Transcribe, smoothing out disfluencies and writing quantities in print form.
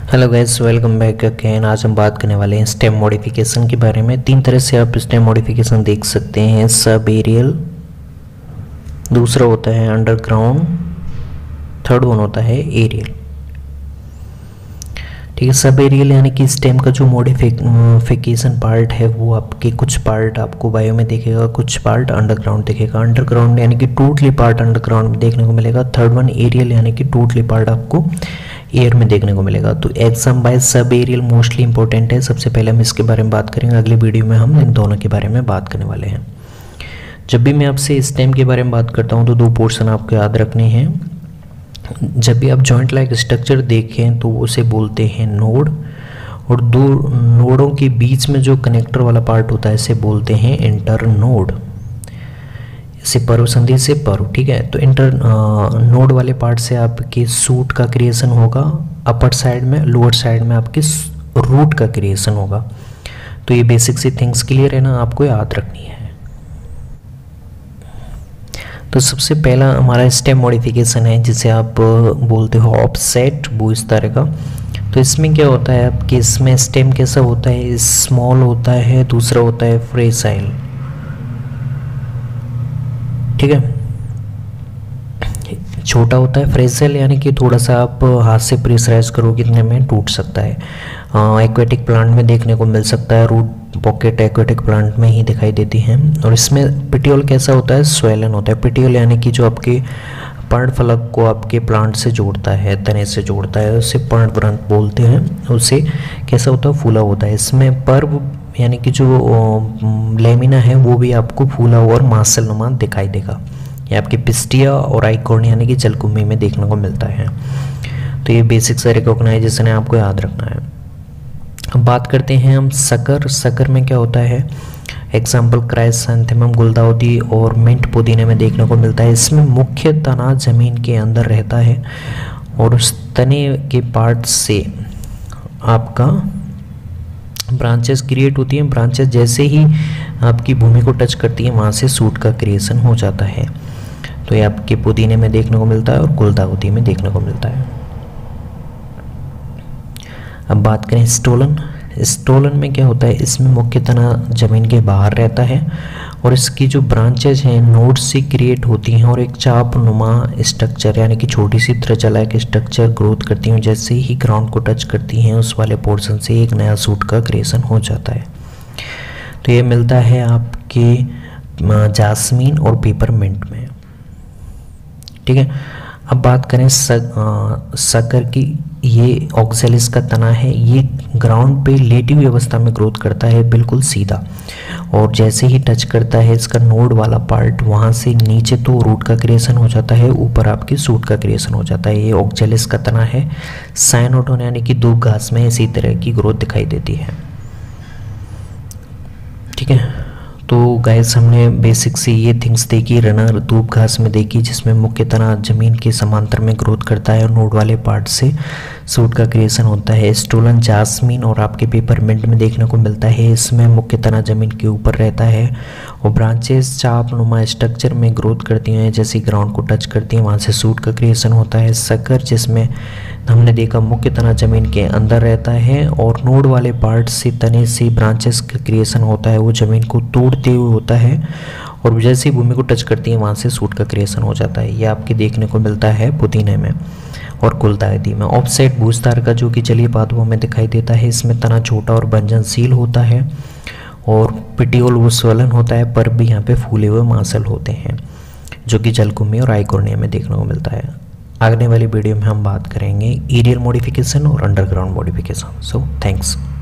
Hello guys, welcome back again. आज हम बात करने वाले हैं स्टेम मॉडिफिकेशन के बारे में। तीन तरह से आप स्टेम मॉडिफिकेशन देख सकते हैं। सब एरियल, दूसरा होता है अंडरग्राउंड, थर्ड वन होता है एरियल। ठीक है, सब एरियल यानी कि स्टेम का जो मॉडिफिकेशन पार्ट है वो आपके कुछ पार्ट आपको बायो में दिखेगा, कुछ पार्ट अंडरग्राउंड दिखेगा। अंडरग्राउंड यानी कि टोटली पार्ट अंडरग्राउंड में देखने को मिलेगा। थर्ड वन एरियल यानी कि टोटली पार्ट आपको एयर में देखने को मिलेगा। तो exam by subaerial mostly important है। सबसे पहले हम इसके बारे में बात करेंगे, अगली वीडियो में हम इन दोनों के बारे में बात करने वाले हैं। जब भी मैं आपसे स्टेम के बारे में बात करता हूँ तो दो पोर्शन आपको याद रखने हैं। जब भी आप जॉइंट लाइक स्ट्रक्चर देखें तो उसे बोलते हैं नोड, और दो नोडों के बीच में जो कनेक्टर वाला पार्ट होता है इसे बोलते हैं इंटर नोड। से पर्व संधि से पर्व, ठीक है। तो इंटर नोड वाले पार्ट से आपके सूट का क्रिएशन होगा अपर साइड में, लोअर साइड में आपके रूट का क्रिएशन होगा। तो ये बेसिक सी थिंग्स क्लियर है ना, आपको याद रखनी है। तो सबसे पहला हमारा स्टेम मॉडिफिकेशन है जिसे आप बोलते हो ऑफसेट, वो इस तरह का। तो इसमें क्या होता है आपके, इसमें स्टेम कैसा होता है, स्मॉल होता है, दूसरा होता है फ्रेसाइल, ठीक है। छोटा होता है फ्रेसाइल यानी कि थोड़ा सा आप हाथ से प्रेशराइज करो कितने में टूट सकता है। एक्वेटिक प्लांट में देखने को मिल सकता है, रूट पॉकेट एक्वेटिक प्लांट में ही दिखाई देती हैं। और इसमें पिटियोल कैसा होता है, स्वेलन होता है। पिटियोल यानी कि जो आपके पर्णफलक को आपके प्लांट से जोड़ता है, तने से जोड़ता है, उसे पर्णवृंत बोलते हैं। उसे कैसा होता है, फूला होता है। इसमें पर्व यानी कि जो लेमिना है वो भी आपको फूला हुआ और मांसलनुमा दिखाई देगा। ये आपके पिस्टिया और आइकॉर्न यानी कि जलकुंभी में देखने को मिलता है। तो ये बेसिक से रिकॉग्नाइजेशन है, आपको याद रखना है। अब बात करते हैं हम सकर। सकर में क्या होता है, एग्जाम्पल क्राइसैंथेमम, गुलदाउदी और मिंट पुदीने में देखने को मिलता है। इसमें मुख्य तना जमीन के अंदर रहता है और उस तने के पार्ट से आपका ब्रांचेस क्रिएट होती हैं। ब्रांचेस जैसे ही आपकी भूमि को टच करती हैं वहाँ से सूट का क्रिएशन हो जाता है। तो ये आपके पुदीने में देखने को मिलता है और गुलदाउदी में देखने को मिलता है। अब बात करें स्टोलन। स्टोलन में क्या होता है, इसमें मुख्य तना जमीन के बाहर रहता है और इसकी जो ब्रांचेज हैं नोड से क्रिएट होती हैं और एक चाप नुमा स्ट्रक्चर यानी कि छोटी सी त्रिज्या के स्ट्रक्चर ग्रोथ करती हैं। जैसे ही ग्राउंड को टच करती हैं उस वाले पोर्शन से एक नया सूट का क्रिएशन हो जाता है। तो ये मिलता है आपके जास्मीन और पेपरमिंट में, ठीक है। अब बात करें सकर की, ये ऑक्सेलिस का तना है। ये ग्राउंड पे लेटी हुई अवस्था में ग्रोथ करता है बिल्कुल सीधा, और जैसे ही टच करता है इसका नोड वाला पार्ट, वहाँ से नीचे तो रूट का क्रिएशन हो जाता है, ऊपर आपके सूट का क्रिएशन हो जाता है। ये ऑक्सेलिस का तना है। साइनोडोन यानी कि दूब घास में इसी तरह की ग्रोथ दिखाई देती है, ठीक है। तो गाइस हमने बेसिक से ये थिंग्स देखी, रनर दूब घास में देखी जिसमें मुख्य तना जमीन के समांतर में ग्रोथ करता है और नोड वाले पार्ट से सूट का क्रिएशन होता है। स्टोलन, जास्मीन और आपके पेपरमिंट में देखने को मिलता है। इसमें मुख्य तना जमीन के ऊपर रहता है और ब्रांचेस चाप नुमा स्ट्रक्चर में ग्रोथ करती हैं। जैसे ग्राउंड को टच करती हैं वहाँ से सूट का क्रिएशन होता है। सकर, जिसमें हमने देखा मुख्य तना जमीन के अंदर रहता है और नोड वाले पार्ट से तने से ब्रांचेस का क्रिएशन होता है, वो जमीन को तोड़ते हुए होता है और जैसे ही भूमि को टच करती है वहाँ से सूट का क्रिएशन हो जाता है। ये आपके देखने को मिलता है पुदीने में और गुलदाउदी में। ऑफसेट भूस्तार का जो कि जलीय पादपों में दिखाई देता है। इसमें तना छोटा और बंजनशील होता है और पिटियोल वो स्वलन होता है, पर भी यहाँ पे फूले हुए मांसल होते हैं जो कि जलकुंभी और आइकॉर्निया में देखने को मिलता है। आगने वाली वीडियो में हम बात करेंगे एरियल मॉडिफिकेशन और अंडरग्राउंड मॉडिफिकेशन। So thanks.